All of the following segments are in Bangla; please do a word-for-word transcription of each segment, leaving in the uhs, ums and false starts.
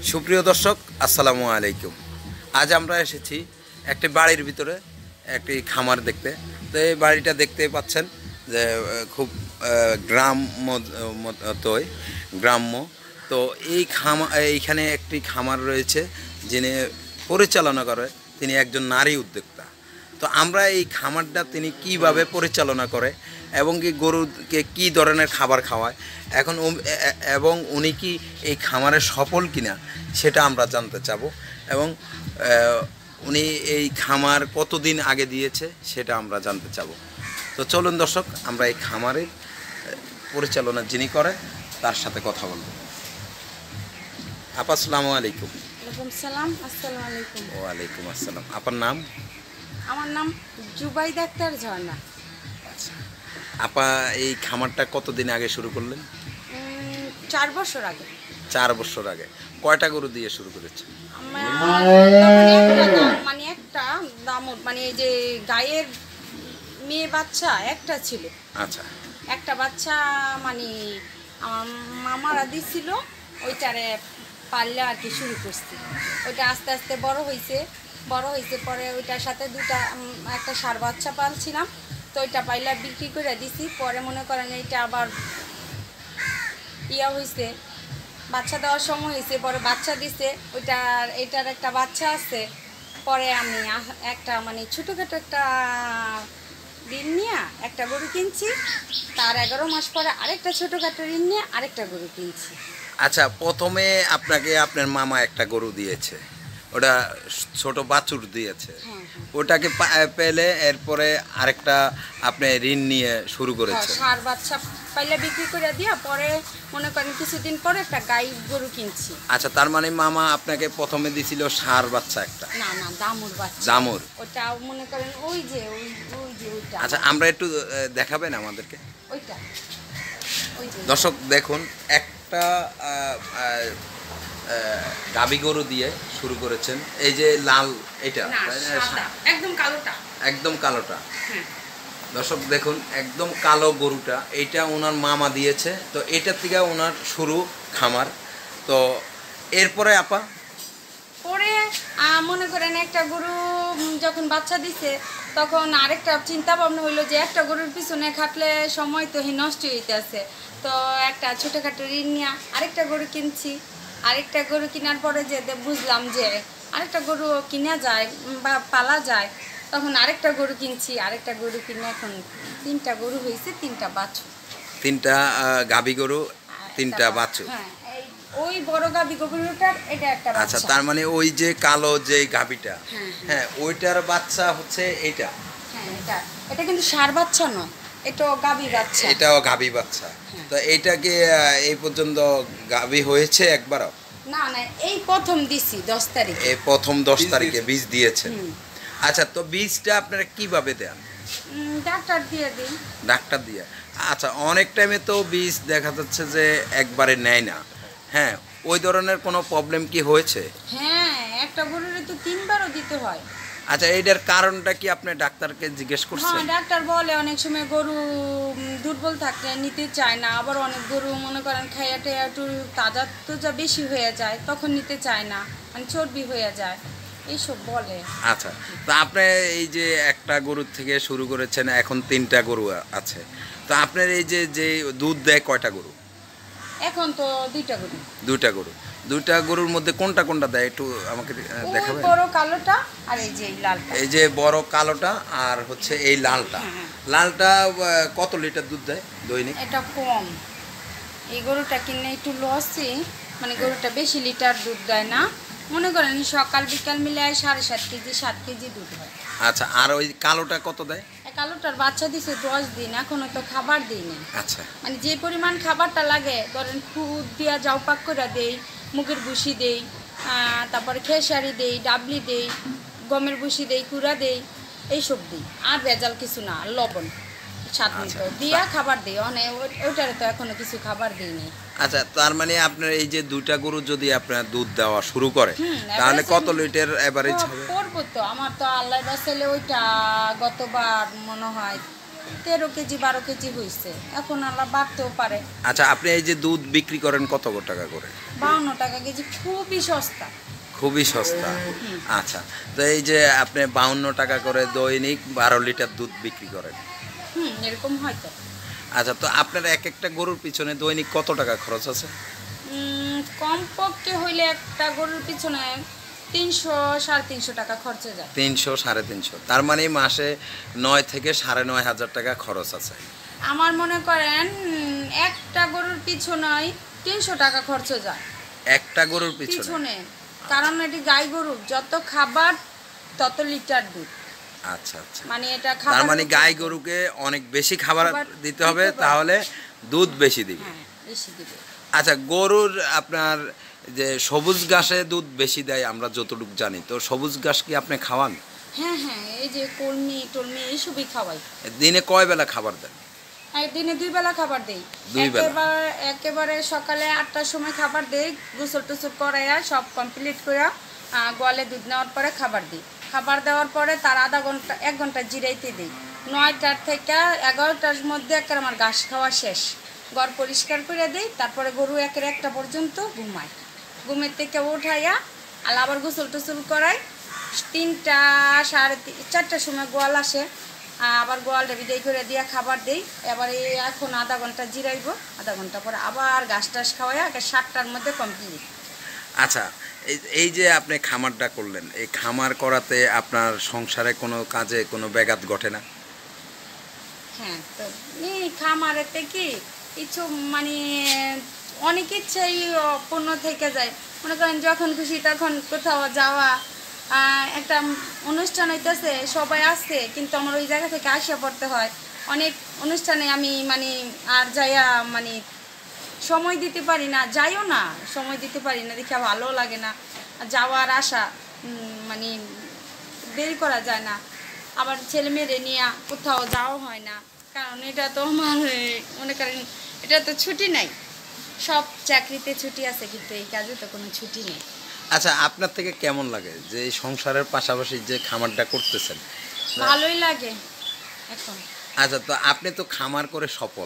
সুপ্রিয় দর্শক, আসসালামু আলাইকুম। আজ আমরা এসেছি একটি বাড়ির ভিতরে একটি খামার দেখতে। তো এই বাড়িটা দেখতে পাচ্ছেন যে খুব গ্রাম্য মতোই গ্রাম্য। তো এই খামা এইখানে একটি খামার রয়েছে, যিনি পরিচালনা করে তিনি একজন নারী উদ্যোক্তা। তো আমরা এই খামারটা তিনি কিভাবে পরিচালনা করে এবং কি গরুকে কী ধরনের খাবার খাওয়ায় এখন এবং উনি কি এই খামারে সফল কিনা সেটা আমরা জানতে চাবো, এবং উনি এই খামার কতদিন আগে দিয়েছে সেটা আমরা জানতে চাবো। তো চলুন দর্শক, আমরা এই খামারের পরিচালনা যিনি করে তার সাথে কথা বলব। আপা আসসালামু আলাইকুম। ওয়ালাইকুম সালাম। আসসালামু আলাইকুম। ওয়ালাইকুম আসসালাম। আপনার নাম? আমার নাম জুবাইদা আক্তার ঝর্ণা। আচ্ছা আপা, এই খামারটা কতদিন আগে শুরু করলেন? চার বছর আগে। চার বছর আগে কয়টা গরু দিয়ে শুরু করেছে? মানে একটা দামুর মানে এই যে গায়ের মেয়ে বাচ্চা একটা ছিল। আচ্ছা, একটা বাচ্চা মানে আমার মামারা দিছিল, ওইটারে পারলে আর কি শুরু করছি। ওইটা আস্তে আস্তে বড় হয়েছে বড় হয়েছে পরে ওইটার সাথে দুটা একটা ষাঁড় বাচ্চা পালছিলাম, তো ওইটা পাইলা বিক্রি করে দিছি। পরে মনে করেন এইটা আবার ইয়া হয়েছে, বাচ্চা দেওয়ার সময় হয়েছে, পরে বাচ্চা দিছে। ওইটার এইটার একটা বাচ্চা আছে। পরে আমি একটা মানে ছোটোখাটো একটা ঋণ নিয়ে একটা গরু কিনছি, তার এগারো মাস পরে আরেকটা ছোটোখাটো ঋণ নিয়ে আরেকটা গরু কিনছি। আচ্ছা, প্রথমে আপনাকে আপনার মামা একটা গরু দিয়েছে, ওটা ছোট বাছুর দিয়েছে, ওটাকে পেলে এরপরে আরেকটা আপনি ঋণ নিয়ে শুরু করেছেন। ষাঁড় বাচ্চা পাইলে বিক্রি করে দিয়া পরে মনে করেন কিছুদিন পরে একটা গাই গরু কিনছি। আচ্ছা, তার মানে মামা আপনাকে প্রথমে দিছিল ষাঁড় বাচ্চা একটা? না না, দামুর বাচ্চা। দামুর? ওটা মনে করেন ওই যে ওই ওই যে ওইটা। আচ্ছা, আমরা একটু দেখাবেন আমাদেরকে ওইটা? ওই যে দর্শক দেখুন, একটা গাবি গরু দিয়ে শুরু করেছেন। এই যে লাল এটা একদম কালোটা, একদম কালোটা। দর্শক দেখুন, একদম কালো গরুটা এইটা ওনার মামা দিয়েছে। তো এটার থেকে ওনার শুরু খামার। তো এরপরে আপা পরে মনে করেন একটা গরু যখন বাচ্চা দিছে তখন আরেকটা চিন্তা ভাবনা হইলো যে একটা গরুর পিছনে খাটলে সময় তো হি নষ্ট হইতে আছে, তো একটা ছোটোখাটো ঋণ নিয়ে আরেকটা গরু কিনছি। আরেকটা গরু কেনার পরে যে বুঝলাম যে আরেকটা গরু কিনা যায় বা পালা যায়, তখন আরেকটা গরু কিনছি। আরেকটা গরু কিনে এখন তিনটা গরু হয়েছে, তিনটা বাছুর। তিনটা গাভী গরু, তিনটা বাছুর। হ্যাঁ, এই ওই বড় গাভী গরুটার এটা একটা বাচ্চা। আচ্ছা, তার মানে ওই যে কালো যে গাভীটা, হ্যাঁ ওইটার বাচ্চা হচ্ছে এইটা? হ্যাঁ, এটা এটা কিন্তু ষাঁড় বাচ্চা নয়, এটাও গাভী বাচ্চা। এটাও গাভী বাচ্চা। তো এইটা কি এই পর্যন্ত গাভী হয়েছে একবারও? না না, এই প্রথম দিছি দশ তারিখে। এই প্রথম দশ তারিখে বীজ দিয়েছেন? আচ্ছা, তো বীজটা আপনারা কিভাবে দেন? ডাক্তার দিয়ে দিই। ডাক্তার দিয়ে? আচ্ছা, অনেক টাইমে তো বীজ দেখা যাচ্ছে যে একবারে নেয় না, হ্যাঁ ওই ধরনের কোনো প্রবলেম কি হয়েছে? হ্যাঁ, একটা গরুর তো তিনবারও দিতে হয়। আচ্ছা, এইটার কারণটা কি আপনি ডাক্তারকে জিজ্ঞেস করছেন? হ্যাঁ, ডাক্তার বলে অনেক সময় গরু দুর্বল থাকলে নিতে চায় না, আবার অনেক গরু মনে করেন খাইয়া টেয়া একটু তাজা তোজা বেশি হয়ে যায়, তখন নিতে চায় না, মানে চর্বি হয়ে যায়, এইসব বলে। আচ্ছা, তো আপনি এই যে একটা গরুর থেকে শুরু করেছেন, এখন তিনটা গরু আছে, তো আপনার এই যে যে দুধ দেয় কয়টা গরু? এখন তো দুইটা গরু। দুইটা গরু। দুইটা গরুর মধ্যে কোনটা কোনটা দেয় একটু আমাকে দেখাবেন? বড় কালোটা আর এই যে লালটা। এই যে বড় কালোটা আর হচ্ছে এই লালটা। লালটা কত লিটার দুধ দেয় দৈনিক? এটা কম, এই গরুটা কিনে একটু লসই, মানে গরুটা বেশি লিটার দুধ দেয় না, মনে করেন সকাল বিকাল মিলে সাড়ে সাত কেজি সাত কেজি দুধ হয়। আচ্ছা, আর ওই কালোটা কত দেয়? কালোটার বাচ্চা দিছে দশ দিন, এখনো তো খাবার দিই না। আচ্ছা, মানে যে পরিমাণ খাবারটা লাগে ধরেন খুদ দিয়া যাও পাক করে দেই, মুগের ভুসি দেই, তারপরে খেসারি দেই, ডাবলি দেই, গমের ভুসি দেই, কুড়া দেই, এইসব দিই, আর ভেজাল কিছু না, লবণ স্বাদ মতো দিয়া খাবার দিই। অনেক ওইটারে তো এখনো কিছু খাবার দিই নাই। আচ্ছা, তার মানে আপনার এই যে দুইটা গরু যদি আপনার দুধ দেওয়া শুরু করে তাহলে কত লিটার এভারেজ হবে? করবো তো, আমার তো আল্লাহ বাঁচাইলে ওইটা গতবার মনে হয় তেরো কেজি বারো কেজি হয়েছে, এখন আল্লাহ বাড়তেও পারে। আচ্ছা, আপনি এই যে দুধ বিক্রি করেন কত টাকা করে? বাউন্ন টাকা কেজি, খুবই সস্তা। খুবই সস্তা। আচ্ছা, তো এই যে আপনি বাউন্ন টাকা করে দৈনিক বারো লিটার দুধ বিক্রি করেন। হুম, এরকম হয়তো। আচ্ছা, তো আপনার এক একটা গরুর পিছনে দৈনিক কত টাকা খরচ আছে? কমপক্ষে হইলে একটা গরুর পিছনে তিনশো সাড়ে তিনশো টাকা খরচে যায়। তিনশো সাড়ে তিনশো, তার মানে মাসে নয় থেকে সাড়ে নয় হাজার টাকা খরচ আছে। আমার মনে করেন উম, একটা গরুর পিছনে তিনশো টাকা খরচ যায় একটা গরুর পিছনে? পিছনে, কারণ এটি গাই গরু, যত খাবার তত লিটার দুধ। আচ্ছা আচ্ছা, মানে এটা তার খাবার, মানে গাই গরুকে অনেক বেশি খাবার খাবার দিতে হবে, দিতে হবে। তাহলে দুধ বেশি দিবে। হ্যাঁ, বেশি দিবে। আচ্ছা, গরুর আপনার যে সবুজ ঘাসে দুধ বেশি দেয় আমরা যতটুকু জানি, তো সবুজ ঘাস কি আপনি খাওয়ান? হ্যাঁ হ্যাঁ, এই যে কলমি টলমি এইসবই খাওয়াই। দিনে কয় বেলা খাবার দেন? একদিনে দুই বেলা খাবার দেই। দুই বেলা? একেবারে একেবারে সকালে আটটার সময় খাবার দেই, গোসল টোসল করাইয়া সব কমপ্লিট করে গোয়ালে দুধ নেওয়ার পরে খাবার দিই। খাবার দেওয়ার পরে তার আধা ঘন্টা এক ঘন্টা জিরাইতে দিই। নয়টার থেকে এগারোটার মধ্যে একের আমার ঘাস খাওয়া শেষ, ঘর পরিষ্কার করে দিই। তারপরে গরু একের একটা পর্যন্ত ঘুমায়, ঘুমের থেকে উঠাইয়া আর আবার গোসল টোসল করাই। তিনটা সাড়ে তিন চারটার সময় গোয়াল আসে, আবার গোয়ালটা বিদায় করে দিয়ে খাবার দেই। এবারে এখন আধা ঘন্টা জিরাইব, আধা ঘন্টা পরে আবার ঘাস টাস খাওয়াই আগে সাতটার মধ্যে কমপ্লিট। আচ্ছা, এই এই যে আপনি খামারটা করলেন, এই খামার করাতে আপনার সংসারে কোনো কাজে কোনো ব্যাঘাত ঘটে না? হ্যাঁ, তো এই খামারেতে কি কিছু মানে অনেক ইচ্ছাই পূর্ণ থেকে যায়। মনে করেন যখন খুশি তখন কোথাও যাওয়া, আহ, একটা অনুষ্ঠান হইতেছে সবাই আসছে, কিন্তু আমার ওই জায়গা থেকে আসিয়া পড়তে হয়। অনেক অনুষ্ঠানে আমি মানে আর যাইয়া মানে সময় দিতে পারি না, যাইও না, সময় দিতে পারি না, দেখে ভালো লাগে না। যাওয়ার আশা মানে দেরি করা যায় না। আবার ছেলে মেয়েরে নিয়ে কোথাও যাওয়া হয় না, কারণ এটা তো আমার মনে করেন এটা তো ছুটি নাই। সব চাকরিতে ছুটি আছে, কিন্তু এই কাজে তো কোনো ছুটি নেই। আচ্ছা, আপনার থেকে কেমন লাগে যে এই সংসারের পাশাপাশি যে খামারটা করতেছেন? ভালোই লাগে এখন। আচ্ছা, তো আপনি তো খামার করে সফল।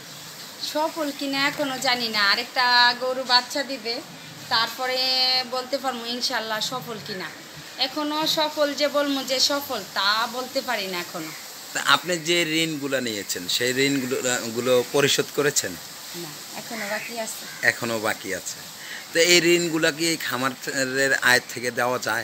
সফল কিনা এখনো জানি না, আরেকটা গরু বাচ্চা দিবে, তারপরে বলতে পারবো ইনশাল্লাহ সফল কিনা। এখনো সফল যে বলবো যে সফল তা বলতে পারি না এখনো। তা আপনি যে ঋণগুলো নিয়েছেন সেই ঋণগুলো গুলো পরিশোধ করেছেন? না, এখনো বাকি আছে। এখনো বাকি আছে। তো এই ঋণগুলো কি এই খামারের আয় থেকে দেওয়া যায়?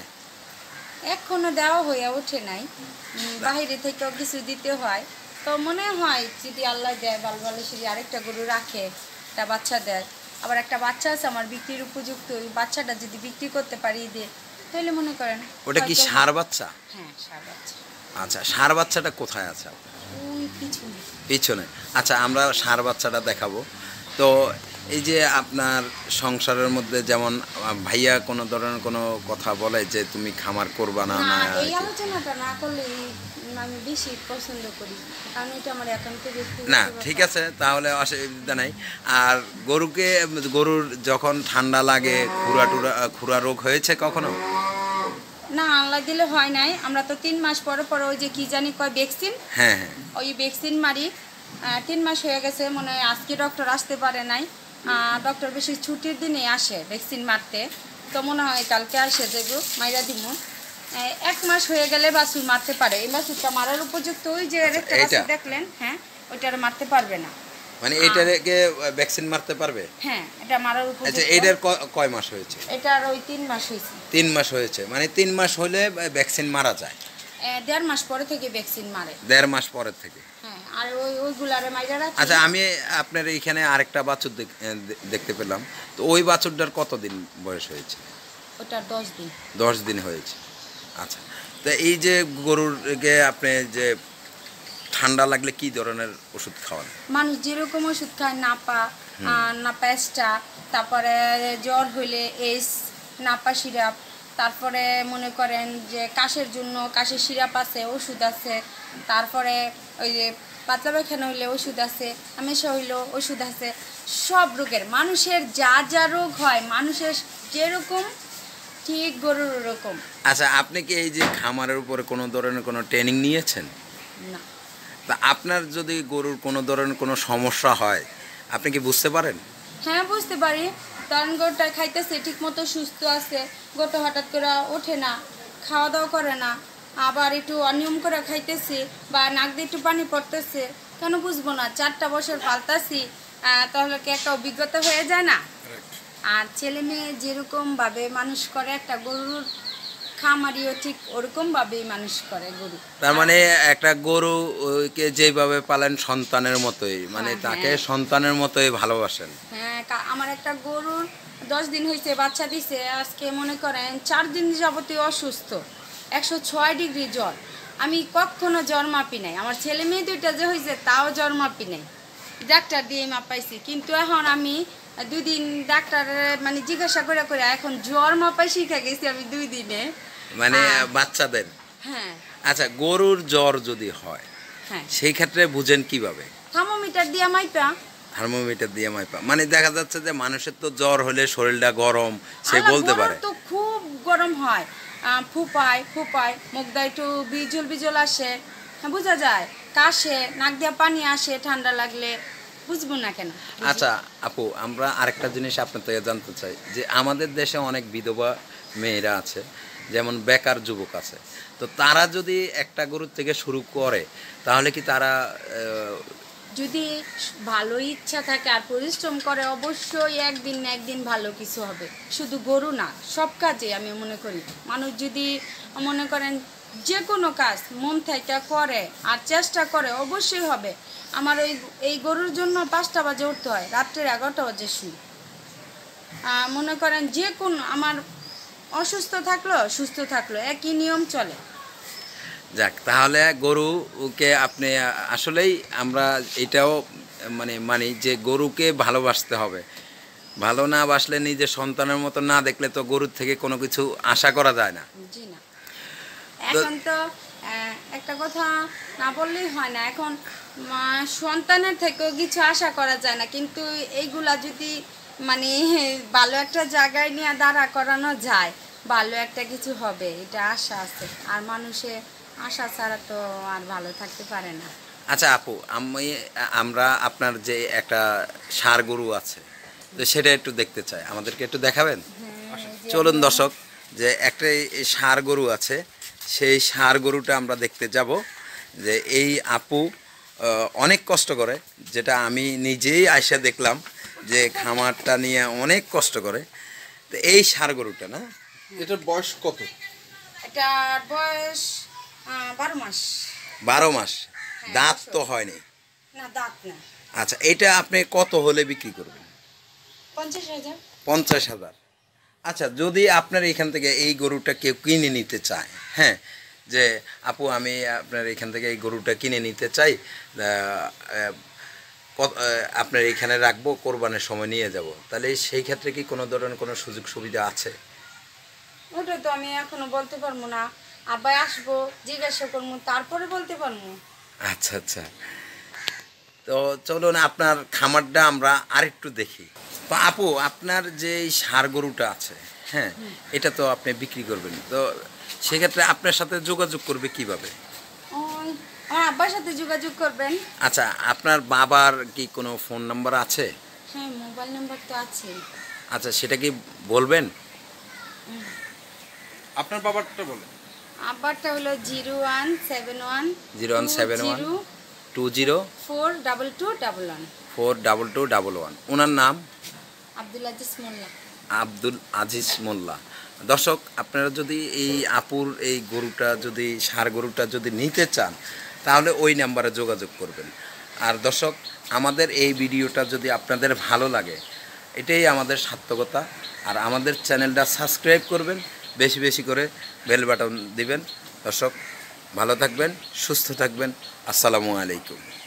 এখনো দেওয়া হয়ে ওঠে নাই, উম, বাহিরে থেকেও কিছু দিতে হয়। তো মনে হয় যদি আল্লাহ দেয় ভালো ভালো, যদি আরেকটা গরু রাখে, একটা বাচ্চা দেয়, আবার একটা বাচ্চা আছে আমার বিক্রির উপযুক্ত, ওই বাচ্চাটা যদি বিক্রি করতে পারি দিয়ে, তাহলে মনে করেন। ওটা কি হয়তো- ষাঁড় বাচ্চা? হ্যাঁ, ষাঁড় বাচ্চা। আচ্ছা, ষাঁড় বাচ্চাটা কোথায় আছে আপনার? ওই পিছনে। পিছনে? আচ্ছা, আমরা ষাঁড় বাচ্চাটা দেখাবো। তো এই যে আপনার সংসারের মধ্যে যেমন আহ, ভাইয়া কোনো ধরনের কোনো কথা বলে যে তুমি খামার করবা না? না, না এই আলোচনাটা না করলে আমি বেশি পছন্দ করি, কারণ এটা আমার একান্ত ব্যক্তিগত না, ব্যাপার। ঠিক আছে, তাহলে অসুবিধা নাই। আর গরুকে গরুর যখন ঠান্ডা লাগে, খুরা টুরা খুরা রোগ হয়েছে কখনো? না, আল্লাহ দিলে হয় নাই। আমরা তো তিন মাস পরে পরে ওই যে কি জানি কয় ভ্যাকসিন, হ্যাঁ হ্যাঁ। ওই ভ্যাকসিন মারি। আহ, তিন মাস হয়ে গেছে, মনে হয় আজকে ডক্টর আসতে পারে নাই। ডক্টর বেশি ছুটির দিনে আসে ভ্যাকসিন মারতে, তো মনে হয় কালকে আসে দেবো, মাইরা দিব। এক মাস হয়ে গেলে বাছুর মারতে পারে। এই বাছুরটা মারার উপযুক্ত, ওই যে একটা এইটা? বাছুর দেখলেন, হ্যাঁ, ওইটার মারতে পারবে না। মানে এটাকে ভ্যাকসিন মারতে পারবে? হ্যাঁ, এটা মারার আচ্ছা, উপযুক্ত। এটার ক- কয় মাস হয়েছে? এটার ওই তিন মাস হয়েছে। তিন মাস হয়েছে, মানে তিন মাস হলে ভ্যাকসিন মারা যায়? আহ, দেড় মাস পরে থেকে ভ্যাকসিন মারে। দেড় মাস পরের থেকে? হ্যাঁ, আর ওই ওইগুলারে মাইরা রাখি। আচ্ছা, আমি আপনার এইখানে আরেকটা বাছুর দেখ- দে- দেখতে পেলাম, তো ওই বাছুরটার কতদিন বয়স হয়েছে? ওটার দশ দিন। দশ দিন হয়েছে। আচ্ছা, তো এই যে গরুরকে আপনি যে ঠান্ডা লাগলে কি ধরনের ওষুধ খাওয়ান? মানুষ যেরকম ওষুধ খায়, নাপা, আহ, নাপা এস্টা, তারপরে জ্বর হইলে এস, নাপা সিরাপ, তারপরে মনে করেন যে কাশের জন্য কাশের সিরাপ আছে, ওষুধ আছে, তারপরে ওই যে পাতলা পায়খানা হইলে ওষুধ আছে, হামেশা হইলেও ওষুধ আছে। সব রোগের, মানুষের যা যা রোগ হয়, মানুষের যেরকম ঠিক গরুর ওরকম। আচ্ছা, আপনি কি এই যে খামারের উপরে কোনো ধরনের কোনো ট্রেনিং নিয়েছেন? না। তা আপনার যদি গরুর কোনো ধরনের কোনো সমস্যা হয় আপনি কি বুঝতে পারেন? হ্যাঁ বুঝতে পারি, কারণ গরুটা খাইতেছে ঠিক মতো, সুস্থ আছে, গরুটা হঠাৎ করে ওঠে না, খাওয়া দাওয়া করে না, আবার একটু অনিয়ম করে খাইতেছে বা নাক দিয়ে একটু পানি পড়তেছে, কেন বুঝবো না? চারটা বছর পালতাছি, তাহলে কি একটা অভিজ্ঞতা হয়ে যায় না? আর ছেলে মেয়ে যেরকমভাবে মানুষ করে একটা গরুর খামারিও ঠিক ওরকমভাবেই মানুষ করে গরু। তার মানে একটা গরুকে যেভাবে পালেন সন্তানের মতোই, মানে হ্যাঁ, তাকে হ্যাঁ। সন্তানের মতোই ভালোবাসেন। হ্যাঁ, কা- আমার একটা গরুর দশ দিন হয়েছে বাচ্চা দিছে, আজকে মনে করেন চার দিন যাবতীয় অসুস্থ, একশো ছয় ডিগ্রি জ্বর। আমি কখনো জ্বর মাপি নাই, আমার ছেলে মেয়ে দুইটা যে হয়েছে তাও জ্বর মাপি নাই, ডাক্তার দিয়ে মাপাইছি। কিন্তু এখন আমি দুই দিন ডাক্তার মানে জিজ্ঞাসা করে করে এখন জ্বর মাপাই শিখে গেছি আমি দুই দিনে। মানে আহ, বাচ্চাদের। হ্যাঁ আচ্ছা, গরুর জ্বর যদি হয় হ্যাঁ, সেই ক্ষেত্রে বুঝেন কিভাবে? থার্মোমিটার দিয়ে মাইপা। থার্মোমিটার দিয়ে মাইপা, মানে দেখা যাচ্ছে যে মানুষের তো জ্বর হলে শরীরটা গরম, সে আমার বলতে গরম পারে। তো খুব গরম হয়, আহ, ফুপায় ফুপায়, মুখ দিয়ে একটু বিজল বিজল আসে, হ্যাঁ বোঝা যায়, কাশে, নাক দিয়ে পানি আসে ঠান্ডা লাগলে, বুঝবো না কেন? বুঝি। আচ্ছা আপু, আমরা আরেকটা জিনিস আপনার থেকে জানতে চাই যে আমাদের দেশে অনেক বিধবা মেয়েরা আছে, যেমন বেকার যুবক আছে, তো তারা যদি একটা গরুর থেকে শুরু করে তাহলে কি তারা আহ, যদি ভালো ইচ্ছা থাকে আর পরিশ্রম করে অবশ্যই একদিন না একদিন ভালো কিছু হবে। শুধু গরু না, সব কাজে আমি মনে করি মানুষ যদি মনে করেন যে কোনো কাজ মন থেকে করে আর চেষ্টা করে অবশ্যই হবে। আমার ওই এই গরুর জন্য পাঁচটা বাজে উঠতে হয়, রাত্রের এগারোটা বাজে শুই। আহ, মনে করেন যে কোন আমার অসুস্থ থাকলো সুস্থ থাকলো একই নিয়ম চলে। যাক, তাহলে গরুকে আপনি আসলেই আমরা এটাও মানে মানি যে গরুকে ভালোবাসতে হবে। ভালো না বাসলে নিজের সন্তানের মতো না দেখলে তো গরুর থেকে কোনো কিছু আশা করা যায় না। জি না, এখন তো আহ, একটা কথা না বললেই হয় না, এখন মা- সন্তানের থেকেও কিছু আশা করা যায় না, কিন্তু এইগুলা যদি মানে ভালো একটা জায়গায় নিয়ে দাঁড়া করানো যায় ভালো একটা কিছু হবে, এটা আশা আছে। আর মানুষে আশা ছাড়া তো আর ভালো থাকতে পারে না। আচ্ছা আপু, আমি আমরা আপনার যে একটা ষাঁড় গরু আছে, তো সেটা একটু দেখতে চাই, আমাদেরকে একটু দেখাবেন? চলুন দর্শক, যে একটা এই ষাঁড় গরু আছে, সেই ষাঁড় গরুটা আমরা দেখতে যাব। যে এই আপু আহ, অনেক কষ্ট করে, যেটা আমি নিজেই আইসা দেখলাম যে খামারটা নিয়ে অনেক কষ্ট করে। তো এই ষাঁড় গরুটা না, এটার বয়স কত? এটার বয়স আহ, বারো মাস। বারো মাস, হ্যাঁ, দাঁত বছর। তো হয়নি। না দাঁত না। আচ্ছা, এটা আপনি কত হলে বিক্রি করবেন? পঞ্চাশ হাজার। পঞ্চাশ হাজার। আচ্ছা, যদি আপনার এখান থেকে এই গরুটা কেউ কিনে নিতে চায়, হ্যাঁ, যে আপু আমি আপনার এখান থেকে এই গরুটা কিনে নিতে চাই, আহ, আহ, কত- আহ, আপনার এখানে রাখবো, কোরবানের সময় নিয়ে যাব, তাহলে সেই ক্ষেত্রে কি কোনো ধরনের কোনো সুযোগ সুবিধা আছে? ওটা তো আমি এখনো বলতে পারবো না, আবার আসবো জিজ্ঞাসা করবো তারপরে বলতে পারবো। আচ্ছা আচ্ছা, তো চলুন আপনার খামারটা আমরা আরেকটু দেখি। তো আপু, আপনার যে এই ষাঁড় গরুটা আছে, হ্যাঁ, এটা তো আপনি বিক্রি করবেন, তো সেক্ষেত্রে আপনার সাথে যোগাযোগ করবে কিভাবে? ওই আমার আব্বার সাথে যোগাযোগ করবেন। আচ্ছা, আপনার বাবার কি কোনো ফোন নাম্বার আছে? হ্যাঁ মোবাইল নাম্বার তো আছে। আচ্ছা, সেটা কি বলবেন? আপনার বাবারটা বলেন। আব্বারটা হলো zero one seven one zero one seven one two zero four double two double one. Four double two double one. ওনার নাম আব্দুল আজিজ মোল্লা। আব্দুল আজিজ মোল্লা। দর্শক, আপনারা যদি এই আপুর এই গরুটা যদি ষাঁড় গরুটা যদি নিতে চান তাহলে ওই নাম্বারে যোগাযোগ করবেন। আর দর্শক, আমাদের এই ভিডিওটা যদি আপনাদের ভালো লাগে, এটাই আমাদের সার্থকতা। আর আমাদের চ্যানেলটা সাবস্ক্রাইব করবেন, বেশি বেশি করে বেল বাটন দিবেন। দর্শক, ভালো থাকবেন, সুস্থ থাকবেন। আসসালামু আলাইকুম।